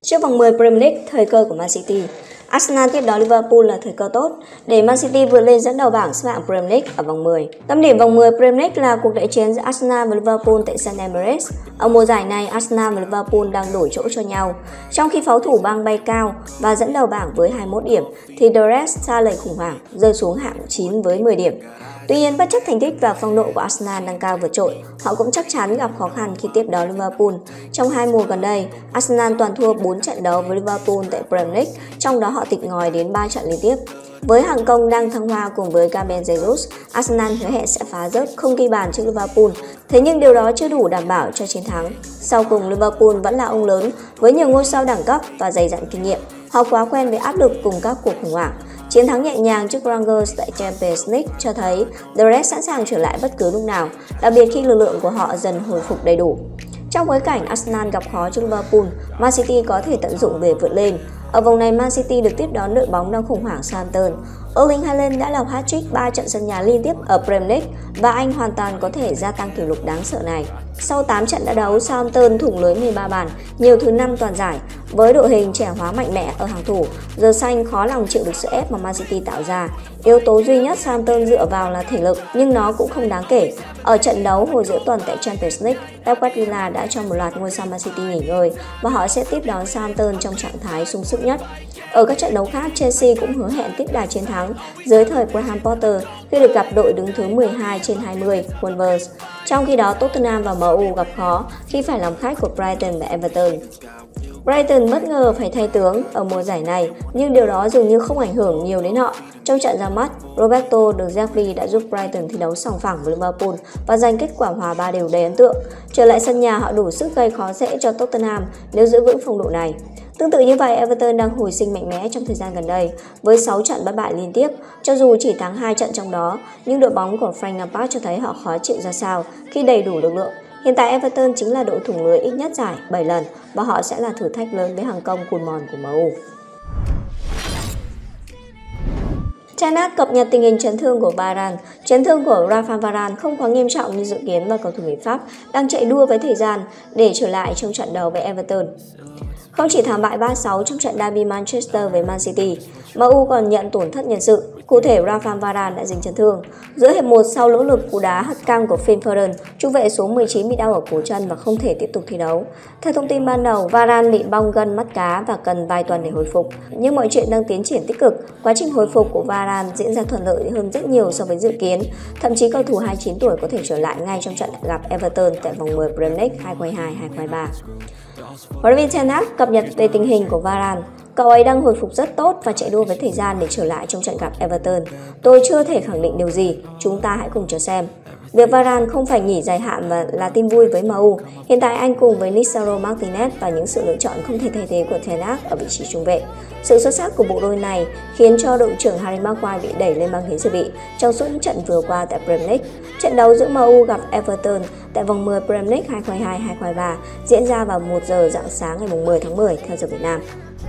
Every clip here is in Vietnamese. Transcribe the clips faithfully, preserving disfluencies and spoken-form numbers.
Trước vòng mười Premier League, thời cơ của Man City. Arsenal tiếp đón Liverpool là thời cơ tốt để Man City vượt lên dẫn đầu bảng xếp hạng Premier League ở vòng mười. Tâm điểm vòng mười Premier League là cuộc đại chiến giữa Arsenal và Liverpool tại sân Emirates. Ở mùa giải này, Arsenal và Liverpool đang đổi chỗ cho nhau. Trong khi pháo thủ băng bay cao và dẫn đầu bảng với hai mươi mốt điểm, thì The Reds xa lầy khủng hoảng, rơi xuống hạng chín với mười điểm. Tuy nhiên, bất chấp thành tích và phong độ của Arsenal đang cao vượt trội, họ cũng chắc chắn gặp khó khăn khi tiếp đón Liverpool. Trong hai mùa gần đây, Arsenal toàn thua bốn trận đấu với Liverpool tại Premier League, trong đó họ tịt ngòi đến ba trận liên tiếp. Với hàng công đang thăng hoa cùng với Gabriel Jesus, Arsenal hứa hẹn sẽ phá rớt không ghi bàn trước Liverpool. Thế nhưng điều đó chưa đủ đảm bảo cho chiến thắng. Sau cùng, Liverpool vẫn là ông lớn với nhiều ngôi sao đẳng cấp và dày dặn kinh nghiệm. Họ quá quen với áp lực cùng các cuộc khủng hoảng. Chiến thắng nhẹ nhàng trước Rangers tại Champions League cho thấy The Reds sẵn sàng trở lại bất cứ lúc nào, đặc biệt khi lực lượng của họ dần hồi phục đầy đủ. Trong bối cảnh Arsenal gặp khó trước Liverpool, Man City có thể tận dụng để vượt lên. Ở vòng này, Man City được tiếp đón đội bóng đang khủng hoảng Southampton. Erling Haaland đã lập hat-trick ba trận sân nhà liên tiếp ở Premier League và anh hoàn toàn có thể gia tăng kỷ lục đáng sợ này. Sau tám trận đã đấu, Southampton thủng lưới mười ba bàn, nhiều thứ năm toàn giải. Với đội hình trẻ hóa mạnh mẽ ở hàng thủ, giờ xanh khó lòng chịu được sự ép mà Man City tạo ra. Yếu tố duy nhất Southampton dựa vào là thể lực, nhưng nó cũng không đáng kể. Ở trận đấu hồi giữa tuần tại Champions League, Pep Guardiola đã cho một loạt ngôi sao Man City nghỉ ngơi và họ sẽ tiếp đón Southampton trong trạng thái sung sức nhất. Ở các trận đấu khác, Chelsea cũng hứa hẹn tiếp đà chiến thắng dưới thời Graham Potter khi được gặp đội đứng thứ mười hai trên hai mươi Wolves. Trong khi đó, Tottenham và em u gặp khó khi phải làm khách của Brighton và Everton. Brighton bất ngờ phải thay tướng ở mùa giải này, nhưng điều đó dường như không ảnh hưởng nhiều đến họ. Trong trận ra mắt, Roberto De Zerbi đã giúp Brighton thi đấu sòng phẳng với Liverpool và giành kết quả hòa ba đều đầy ấn tượng. Trở lại sân nhà, họ đủ sức gây khó dễ cho Tottenham nếu giữ vững phong độ này. Tương tự như vậy, Everton đang hồi sinh mạnh mẽ trong thời gian gần đây với sáu trận bất bại liên tiếp. Cho dù chỉ thắng hai trận trong đó, nhưng đội bóng của Frank Lampard cho thấy họ khó chịu ra sao khi đầy đủ lực lượng. Hiện tại Everton chính là đội thủng lưới ít nhất giải bảy lần và họ sẽ là thử thách lớn với hàng công cùn mòn của em u. Ten Hag cập nhật tình hình chấn thương của Varane. Chấn thương của Rafael Varane không quá nghiêm trọng như dự kiến và cầu thủ người Pháp đang chạy đua với thời gian để trở lại trong trận đấu với Everton. Không chỉ thảm bại ba sáu trong trận derby Manchester với Man City, em u còn nhận tổn thất nhân sự. Cụ thể, Rafael Varane đã dính chấn thương. Giữa hiệp một, sau nỗ lực cú đá hất căng của Phil Foden, trung vệ số mười chín bị đau ở cổ chân và không thể tiếp tục thi đấu. Theo thông tin ban đầu, Varane bị bong gân mắt cá và cần vài tuần để hồi phục. Nhưng mọi chuyện đang tiến triển tích cực. Quá trình hồi phục của Varane diễn ra thuận lợi hơn rất nhiều so với dự kiến. Thậm chí cầu thủ hai mươi chín tuổi có thể trở lại ngay trong trận gặp Everton tại vòng mười Premier League hai không hai hai hai không hai ba. Huấn luyện viên Ten Hag cập nhật về tình hình của Varane. Cậu ấy đang hồi phục rất tốt và chạy đua với thời gian để trở lại trong trận gặp Everton. Tôi chưa thể khẳng định điều gì, chúng ta hãy cùng chờ xem. Việc Varane không phải nghỉ dài hạn và là tin vui với em u. Hiện tại anh cùng với Lisandro Martinez và những sự lựa chọn không thể thay thế của Ten Hag ở vị trí trung vệ. Sự xuất sắc của bộ đôi này khiến cho đội trưởng Harry Maguire bị đẩy lên băng ghế dự bị trong suốt những trận vừa qua tại Premier League. Trận đấu giữa em u gặp Everton tại vòng mười Premier League hai không hai hai hai không hai ba diễn ra vào một giờ rạng sáng ngày mười tháng mười theo giờ Việt Nam.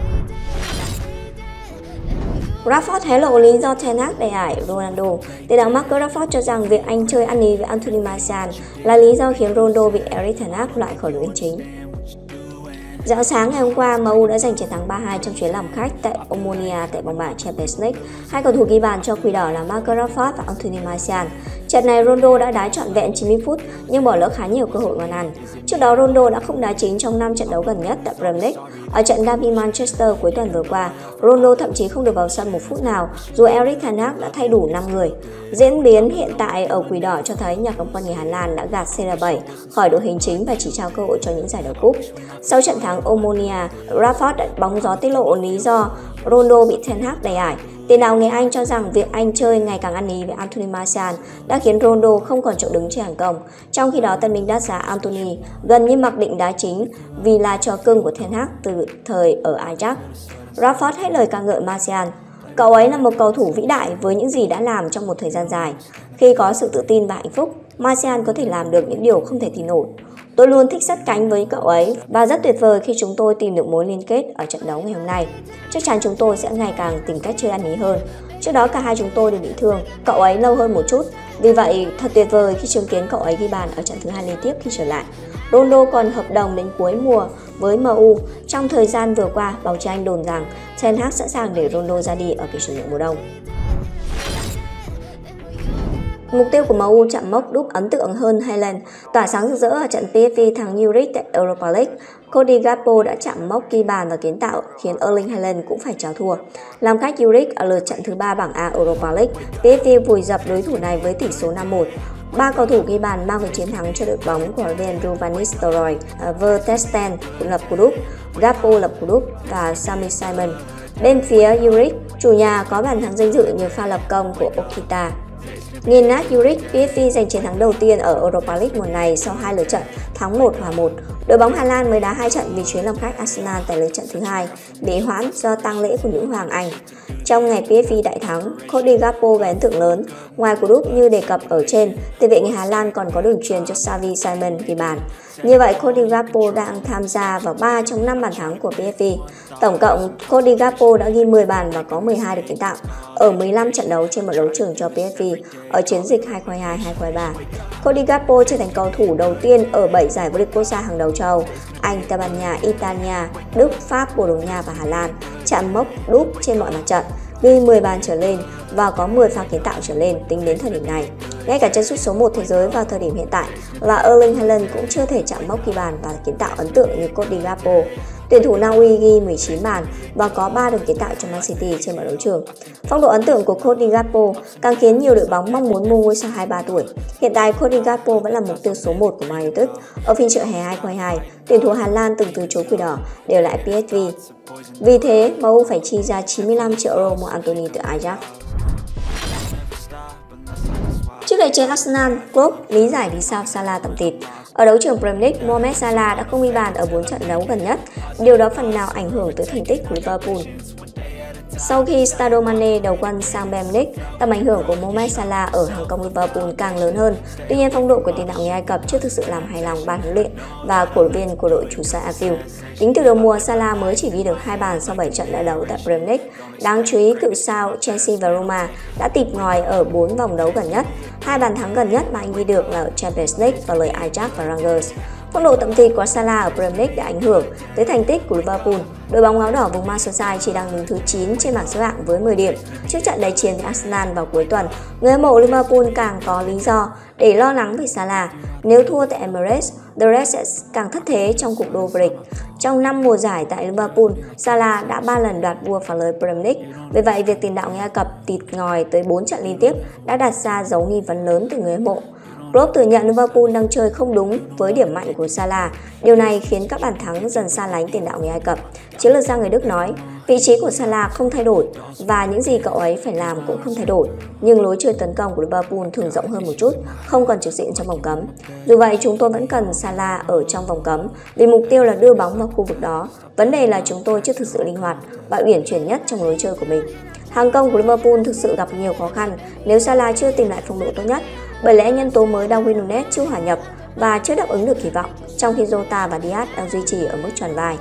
Rashford hé lộ lý do Ten Hag đẩy ải Ronaldo. Tiền đạo Marcus Rashford cho rằng việc anh chơi ăn ý với Anthony Martial là lý do khiến Ronaldo bị Erik ten Hag loại khỏi đội hình chính. Rạng sáng ngày hôm qua, em u đã giành chiến thắng ba hai trong chuyến làm khách tại Omonia tại vòng bảng Champions League. Hai cầu thủ ghi bàn cho Quỷ Đỏ là Marcus Rashford và Anthony Martial. Trận này Ronaldo đã đá trọn vẹn chín mươi phút nhưng bỏ lỡ khá nhiều cơ hội ngon ăn. Trước đó, Ronaldo đã không đá chính trong năm trận đấu gần nhất tại Premier League. Ở trận derby Manchester cuối tuần vừa qua, Ronaldo thậm chí không được vào sân một phút nào dù Erik ten Hag đã thay đủ năm người. Diễn biến hiện tại ở Quỷ Đỏ cho thấy nhà cầm quân người Hà Lan đã gạt xê rờ bảy khỏi đội hình chính và chỉ trao cơ hội cho những giải đấu cúp. Sau trận thắng Omonia, Rashford đã bóng gió tiết lộ lý do Ronaldo bị Ten Hag đẩy ải. Tiền đạo người Anh cho rằng việc anh chơi ngày càng ăn ý với Anthony Martial đã khiến Ronaldo không còn chỗ đứng trên hàng công. Trong khi đó, tân binh đắt giá Anthony gần như mặc định đá chính vì là trò cưng của Ten Hag từ thời ở Ajax. Rashford hết lời ca ngợi Martial. Cậu ấy là một cầu thủ vĩ đại với những gì đã làm trong một thời gian dài. Khi có sự tự tin và hạnh phúc, Martial có thể làm được những điều không thể tin nổi. Tôi luôn thích sát cánh với cậu ấy và rất tuyệt vời khi chúng tôi tìm được mối liên kết ở trận đấu ngày hôm nay. Chắc chắn chúng tôi sẽ ngày càng tìm cách chơi ăn ý hơn. Trước đó cả hai chúng tôi đều bị thương, cậu ấy lâu hơn một chút. Vì vậy thật tuyệt vời khi chứng kiến cậu ấy ghi bàn ở trận thứ hai liên tiếp khi trở lại. Ronaldo còn hợp đồng đến cuối mùa với em u. Trong thời gian vừa qua, báo chí Anh đồn rằng Ten Hag sẵn sàng để Ronaldo ra đi ở kỳ chuyển nhượng mùa đông. Mục tiêu của em u chạm mốc đúp ấn tượng hơn Haaland, tỏa sáng rực rỡ ở trận pê ét vê thắng Zurich tại Europa League. Cody Gakpo đã chạm mốc ghi bàn và kiến tạo khiến Erling Haaland cũng phải chào thua. Làm khách Zurich ở lượt trận thứ ba bảng A Europa League, pê ét vê vùi dập đối thủ này với tỷ số năm một. Ba cầu thủ ghi bàn mang về chiến thắng cho đội bóng của Leandro Van Nistelrooy, Vertesten lập cú đúp, Gakpo lập cú đúp và Sami Simon. Bên phía Zurich, chủ nhà có bàn thắng danh dự nhờ pha lập công của Okita. Nghiền nát Zurich, pê ét vê giành chiến thắng đầu tiên ở Europa League mùa này sau hai lượt trận, thắng một hòa một. Đội bóng Hà Lan mới đá hai trận vì chuyến làm khách Arsenal tại lượt trận thứ hai bị hoãn do tang lễ của nữ hoàng Anh. Trong ngày pê ét vê đại thắng, Cody Gakpo gây ấn tượng lớn. Ngoài cú đúp như đề cập ở trên, tiền vệ người Hà Lan còn có đường truyền cho Xavi Simon ghi bàn. Như vậy, Cody Gakpo đang tham gia vào ba trong năm bàn thắng của pê ét vê. Tổng cộng, Cody Gakpo đã ghi mười bàn và có mười hai được kiến tạo ở mười lăm trận đấu trên một đấu trường cho pê ét vê ở chiến dịch hai không hai hai hai không hai ba. Cody Gakpo trở thành cầu thủ đầu tiên ở bảy giải vô địch quốc gia hàng đầu châu Âu, Anh, Tây Ban Nha, Italia, Đức, Pháp, Bồ Đào Nha và Hà Lan chạm mốc đúp trên mọi mặt trận, ghi mười bàn trở lên và có mười pha kiến tạo trở lên tính đến thời điểm này. Ngay cả chân sút số một thế giới vào thời điểm hiện tại là Erling Haaland cũng chưa thể chạm mốc ghi bàn và kiến tạo ấn tượng như Cody Gakpo. Tuyển thủ Na Uy ghi mười chín bàn và có ba đường kiến tạo cho Man City trên mọi đấu trường. Phong độ ấn tượng của Cody Gakpo càng khiến nhiều đội bóng mong muốn mua ngôi sao hai mươi ba tuổi. Hiện tại Cody Gakpo vẫn là mục tiêu số một của Man United. Ở phiên chợ hè hai không hai hai, tuyển thủ Hà Lan từng từ chối Quỷ Đỏ để ở lại pê ét vê. Vì thế, em u phải chi ra chín mươi lăm triệu euro mua Anthony từ Ajax. Trước đại chiến Arsenal, Klopp lý giải vì sao Salah tẩm thịt. Ở đấu trường Premier League, Mohamed Salah đã không ghi bàn ở bốn trận đấu gần nhất. Điều đó phần nào ảnh hưởng tới thành tích của Liverpool. Sau khi Sadio Mane đầu quân sang Premier League, tầm ảnh hưởng của Mohamed Salah ở hàng công Liverpool càng lớn hơn. Tuy nhiên, phong độ của tiền đạo người Ai Cập chưa thực sự làm hài lòng ban huấn luyện và cổ động viên của đội chủ sân Anfield. Tính từ đầu mùa, Salah mới chỉ ghi được hai bàn sau bảy trận đã đấu tại Premier League. Đáng chú ý, cựu sao Chelsea và Roma đã tịt ngòi ở bốn vòng đấu gần nhất. Hai bàn thắng gần nhất mà anh ghi được là ở Champions League và lời Ajax và Rangers. Phong độ tẩm thịt của Salah ở Premier League đã ảnh hưởng tới thành tích của Liverpool. Đội bóng áo đỏ vùng Merseyside chỉ đang đứng thứ chín trên bảng xếp hạng với mười điểm. Trước trận đại chiến với Arsenal vào cuối tuần, người hâm mộ Liverpool càng có lý do để lo lắng về Salah. Nếu thua tại Emirates, The Reds sẽ càng thất thế trong cuộc đua vô địch. Trong năm mùa giải tại Liverpool, Salah đã ba lần đoạt vua phá lưới Premier League. Vì vậy, việc tiền đạo người Ai Cập tịt ngòi tới bốn trận liên tiếp đã đặt ra dấu nghi vấn lớn từ người hâm mộ. Klopp thừa nhận Liverpool đang chơi không đúng với điểm mạnh của Salah. Điều này khiến các bàn thắng dần xa lánh tiền đạo người Ai Cập. Chiến lược gia người Đức nói, vị trí của Salah không thay đổi và những gì cậu ấy phải làm cũng không thay đổi. Nhưng lối chơi tấn công của Liverpool thường rộng hơn một chút, không còn trực diện trong vòng cấm. Dù vậy, chúng tôi vẫn cần Salah ở trong vòng cấm vì mục tiêu là đưa bóng vào khu vực đó. Vấn đề là chúng tôi chưa thực sự linh hoạt và uyển chuyển nhất trong lối chơi của mình. Hàng công của Liverpool thực sự gặp nhiều khó khăn nếu Salah chưa tìm lại phong độ tốt nhất, bởi lẽ nhân tố mới Darwin Núñez chưa hòa nhập và chưa đáp ứng được kỳ vọng, trong khi Jota và Diaz đang duy trì ở mức tròn vai.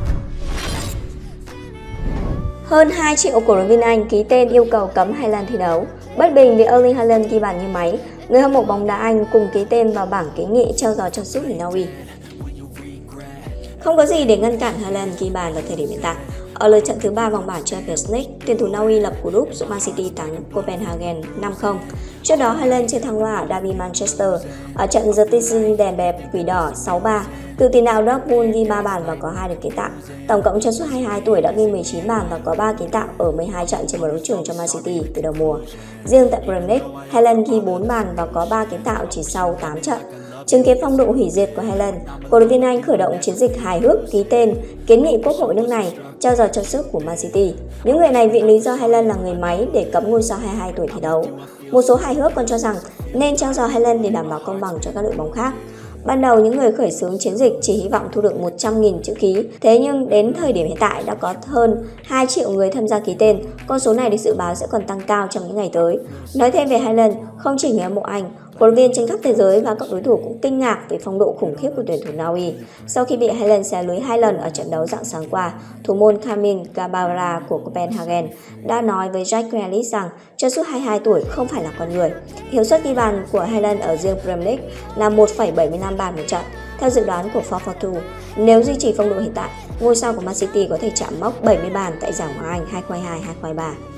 Hơn hai triệu cổ động viên Anh ký tên yêu cầu cấm Haaland thi đấu. Bất bình vì Erling Haaland ghi bàn như máy, người hâm mộ bóng đá Anh cùng ký tên vào bảng kiến nghị treo giò chân sút người Na Uy. Không có gì để ngăn cản Haaland ghi bàn vào thời điểm hiện tại. Ở lượt trận thứ ba vòng bảng Champions League, tuyển thủ Na Uy lập cú đúp giúp Man City thắng Copenhagen năm không. Trước đó, Haaland trên thăng hoa ở derby Manchester. Ở trận The Citizen đèn bẹp Quỷ Đỏ sáu ba, cựu tiền đạo Dortmund ghi ba bàn và có hai được kiến tạo. Tổng cộng chân sút hai mươi hai tuổi đã ghi mười chín bàn và có ba kiến tạo ở mười hai trận trên một đấu trường cho Man City từ đầu mùa. Riêng tại Premier League, Haaland ghi bốn bàn và có ba kiến tạo chỉ sau tám trận. Chứng kiến phong độ hủy diệt của Haaland, cổ động viên Anh khởi động chiến dịch hài hước ký tên kiến nghị Quốc hội nước này trao giò chân sút của Man City. Những người này viện lý do Haaland là người máy để cấm ngôi sao hai mươi hai tuổi thi đấu. Một số hài hước còn cho rằng nên trao giò Haaland để đảm bảo công bằng cho các đội bóng khác. Ban đầu, những người khởi xướng chiến dịch chỉ hy vọng thu được một trăm nghìn chữ ký, thế nhưng đến thời điểm hiện tại đã có hơn hai triệu người tham gia ký tên. Con số này được dự báo sẽ còn tăng cao trong những ngày tới. Nói thêm về Haaland, không chỉ người hâm mộ Anh, cổ động viên trên khắp thế giới và các đối thủ cũng kinh ngạc về phong độ khủng khiếp của tuyển thủ Na Uy. Sau khi bị Haaland xé lưới hai lần ở trận đấu rạng sáng qua, thủ môn Kamil Gabara của Copenhagen đã nói với Jack Grealish rằng chân sút hai mươi hai tuổi không phải là con người. Hiệu suất ghi bàn của Haaland ở riêng Premier League là một phẩy bảy mươi lăm bàn một trận. Theo dự đoán của four forty-two, nếu duy trì phong độ hiện tại, ngôi sao của Man City có thể chạm mốc bảy mươi bàn tại giải Ngoại hạng Anh hai không hai hai hai không hai ba.